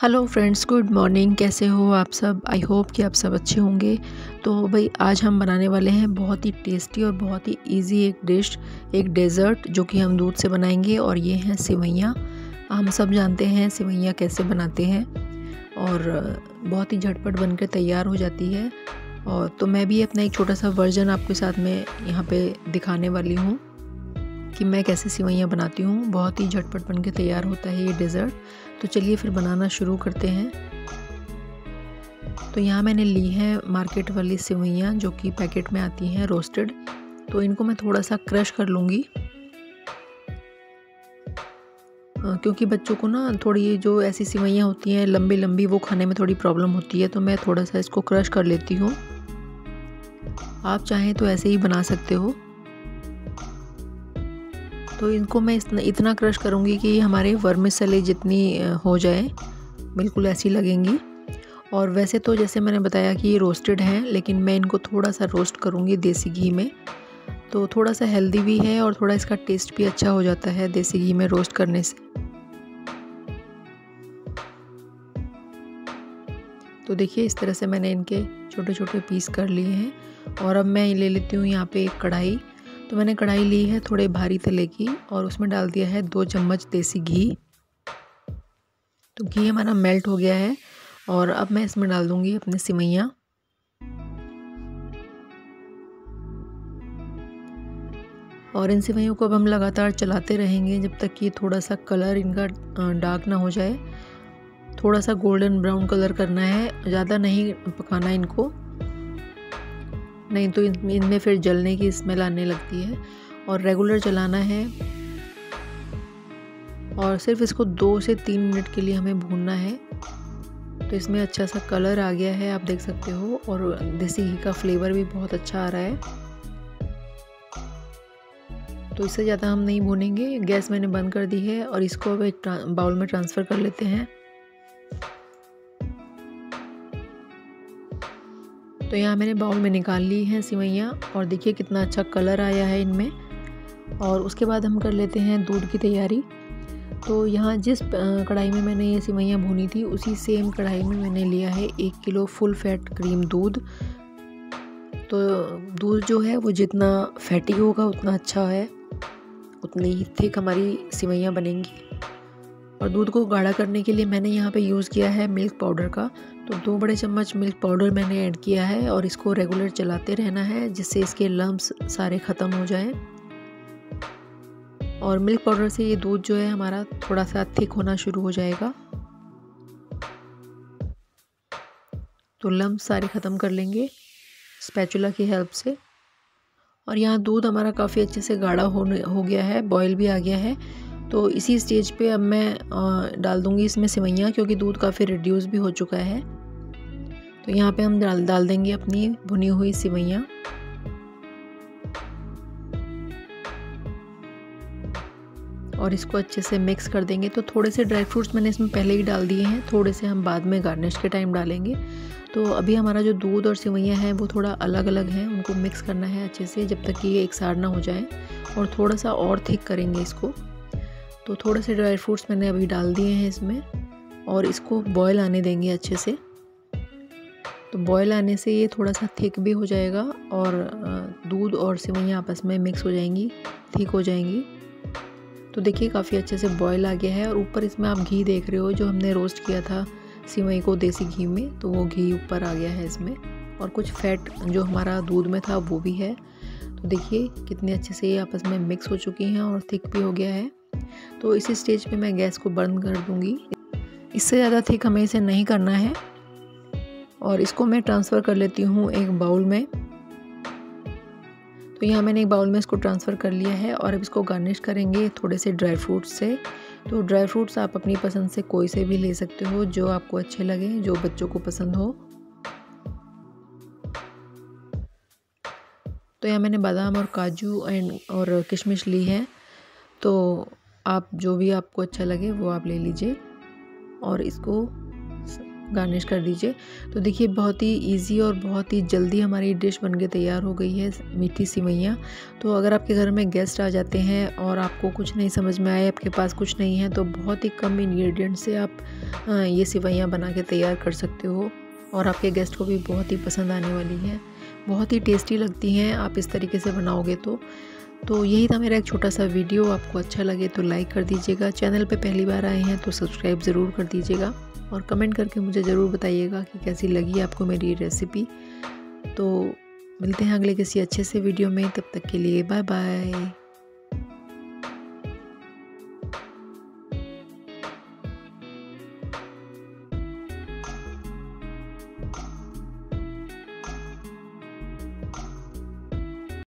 Hello friends, good morning. कैसे हो आप सब? आई होप कि आप सब अच्छे होंगे। तो भाई आज हम बनाने वाले हैं बहुत ही टेस्टी और बहुत ही इजी एक डिश, एक डेज़र्ट जो कि हम दूध से बनाएंगे। और ये हैं सेवइयाँ। हम सब जानते हैं सेवइयाँ कैसे बनाते हैं और बहुत ही झटपट बनकर तैयार हो जाती है। और तो मैं भी अपना एक छोटा सा वर्जन आपके साथ में यहाँ पे दिखाने वाली हूँ कि मैं कैसे सेवइयाँ बनाती हूँ। बहुत ही झटपट बनके तैयार होता है ये डेज़र्ट। तो चलिए फिर बनाना शुरू करते हैं। तो यहाँ मैंने ली है मार्केट वाली सेवइयाँ जो कि पैकेट में आती हैं रोस्टेड। तो इनको मैं थोड़ा सा क्रश कर लूँगी क्योंकि बच्चों को ना थोड़ी जो ऐसी सेवइयाँ होती हैं लंबी लंबी, वो खाने में थोड़ी प्रॉब्लम होती है। तो मैं थोड़ा सा इसको क्रश कर लेती हूँ। आप चाहें तो ऐसे ही बना सकते हो। तो इनको मैं इतना क्रश करूँगी कि हमारे वर्मिसेली जितनी हो जाए, बिल्कुल ऐसी लगेंगी। और वैसे तो जैसे मैंने बताया कि ये रोस्टेड हैं, लेकिन मैं इनको थोड़ा सा रोस्ट करूँगी देसी घी में। तो थोड़ा सा हेल्दी भी है और थोड़ा इसका टेस्ट भी अच्छा हो जाता है देसी घी में रोस्ट करने से। तो देखिए इस तरह से मैंने इनके छोटे छोटे पीस कर लिए हैं। और अब मैं ले लेती हूँ यहाँ पे एक कढ़ाई। तो मैंने कढ़ाई ली है थोड़े भारी तले की और उसमें डाल दिया है 2 चम्मच देसी घी। तो घी हमारा मेल्ट हो गया है और अब मैं इसमें डाल दूंगी अपनी सेवइयाँ। और इन सेवइयों को अब हम लगातार चलाते रहेंगे जब तक कि थोड़ा सा कलर इनका डार्क ना हो जाए। थोड़ा सा गोल्डन ब्राउन कलर करना है, ज़्यादा नहीं पकाना इनको, नहीं तो इनमें फिर जलने की स्मेल आने लगती है। और रेगुलर चलाना है और सिर्फ इसको 2 से 3 मिनट के लिए हमें भूनना है। तो इसमें अच्छा सा कलर आ गया है, आप देख सकते हो। और देसी घी का फ्लेवर भी बहुत अच्छा आ रहा है। तो इससे ज़्यादा हम नहीं भूनेंगे। गैस मैंने बंद कर दी है और इसको अब एक बाउल में ट्रांसफ़र कर लेते हैं। तो यहाँ मैंने बाउल में निकाल ली है सेवइयाँ और देखिए कितना अच्छा कलर आया है इनमें। और उसके बाद हम कर लेते हैं दूध की तैयारी। तो यहाँ जिस कढ़ाई में मैंने ये सेवइयाँ भूनी थी, उसी सेम कढ़ाई में मैंने लिया है 1 किलो फुल फैट क्रीम दूध। तो दूध जो है वो जितना फैटी होगा उतना अच्छा है, उतनी ही थिक हमारी सेवइयाँ बनेंगी। और दूध को गाढ़ा करने के लिए मैंने यहाँ पे यूज़ किया है मिल्क पाउडर का। तो 2 बड़े चम्मच मिल्क पाउडर मैंने ऐड किया है और इसको रेगुलर चलाते रहना है जिससे इसके लम्प्स सारे ख़त्म हो जाएं। और मिल्क पाउडर से ये दूध जो है हमारा थोड़ा सा थिक होना शुरू हो जाएगा। तो लम्प्स सारे ख़त्म कर लेंगे स्पैचुला की हेल्प से। और यहाँ दूध हमारा काफ़ी अच्छे से गाढ़ा हो गया है, बॉयल भी आ गया है। तो इसी स्टेज पे अब मैं डाल दूँगी इसमें सेवइयाँ, क्योंकि दूध काफ़ी रिड्यूस भी हो चुका है। तो यहाँ पे हम डाल देंगे अपनी भुनी हुई सेवइयाँ। और इसको अच्छे से मिक्स कर देंगे। तो थोड़े से ड्राई फ्रूट्स मैंने इसमें पहले ही डाल दिए हैं, थोड़े से हम बाद में गार्निश के टाइम डालेंगे। तो अभी हमारा जो दूध और सेवइयाँ हैं वो थोड़ा अलग अलग हैं, उनको मिक्स करना है अच्छे से जब तक कि ये एक सार ना हो जाए। और थोड़ा सा और थिक करेंगे इसको। तो थोड़े से ड्राई फ्रूट्स मैंने अभी डाल दिए हैं इसमें और इसको बॉयल आने देंगे अच्छे से। तो बॉयल आने से ये थोड़ा सा थिक भी हो जाएगा और दूध और सेवइयाँ आपस में मिक्स हो जाएंगी, थिक हो जाएंगी। तो देखिए काफ़ी अच्छे से बॉयल आ गया है और ऊपर इसमें आप घी देख रहे हो जो हमने रोस्ट किया था सेवई को देसी घी में, तो वो घी ऊपर आ गया है इसमें। और कुछ फैट जो हमारा दूध में था वो भी है। तो देखिए कितने अच्छे से ये आपस में मिक्स हो चुकी हैं और थिक भी हो गया है। तो इसी स्टेज पे मैं गैस को बंद कर दूंगी। इससे ज़्यादा थिक हमें इसे नहीं करना है। और इसको मैं ट्रांसफ़र कर लेती हूँ एक बाउल में। तो यहाँ मैंने एक बाउल में इसको ट्रांसफ़र कर लिया है और अब इसको गार्निश करेंगे थोड़े से ड्राई फ्रूट्स से। तो ड्राई फ्रूट्स आप अपनी पसंद से कोई से भी ले सकते हो, जो आपको अच्छे लगे, जो बच्चों को पसंद हो। तो यहाँ मैंने बादाम और काजू और किशमिश ली है। तो आप जो भी आपको अच्छा लगे वो आप ले लीजिए। और इसको गार्निश कर दीजिए। तो देखिए बहुत ही इजी और बहुत ही जल्दी हमारी डिश बनके तैयार हो गई है, मीठी सेवइयाँ। तो अगर आपके घर में गेस्ट आ जाते हैं और आपको कुछ नहीं समझ में आए, आपके पास कुछ नहीं है, तो बहुत ही कम इंग्रेडिएंट से आप ये सेवइयाँ बना के तैयार कर सकते हो और आपके गेस्ट को भी बहुत ही पसंद आने वाली है। बहुत ही टेस्टी लगती हैं आप इस तरीके से बनाओगे तो यही था मेरा एक छोटा सा वीडियो। आपको अच्छा लगे तो लाइक कर दीजिएगा, चैनल पे पहली बार आए हैं तो सब्सक्राइब ज़रूर कर दीजिएगा और कमेंट करके मुझे ज़रूर बताइएगा कि कैसी लगी आपको मेरी ये रेसिपी। तो मिलते हैं अगले किसी अच्छे से वीडियो में, तब तक के लिए बाय बाय।